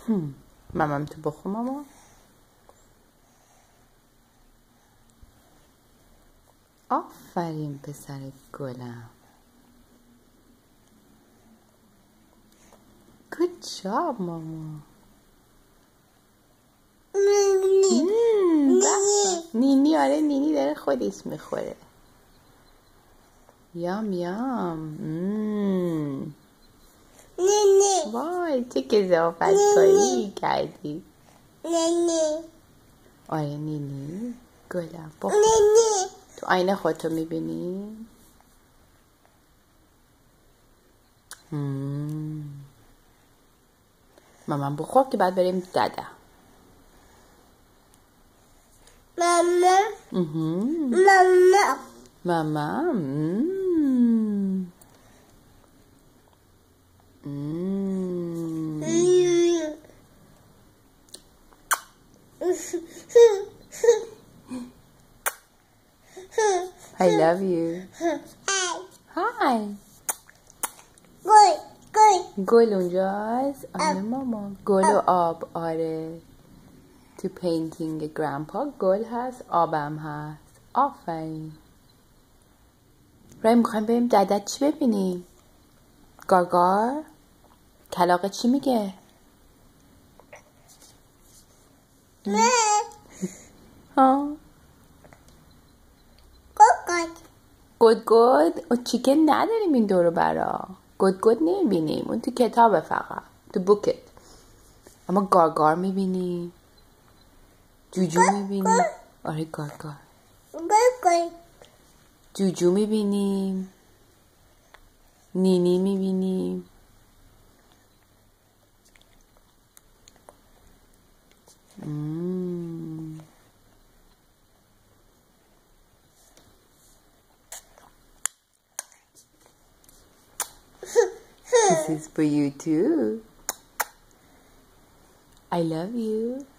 مامم تو بخور ماما. آفرین پسر گلم. Good job ماما. نینی آره نینی داره خودش میخوره. یام یام. نینی وای چه کذافت کاری کردی. نینی آره نینی گلم بخور. نینی تو آینه خودتو میبینی؟ مامان بخور که بعد بریم دادا. ماما ماما ماما I love you. Hi. گل اونجاست. آره ماما گل و آب. آره تو پینتینگ گرندپا گل هست آبم هست. آفرین. رای میخوایم بریم ددت چی ببینیم؟ گارگار کلاقه چی میگه؟ ها گد گد و چیکن نداریم این دورو برا. گد گد نمیبینیم اون تو کتابه فقط تو بوکت. اما گارگار میبینیم. جوجو میبینیم. آره گارگار. جوجو میبینیم. نینی میبینیم. This is for you too. I love you.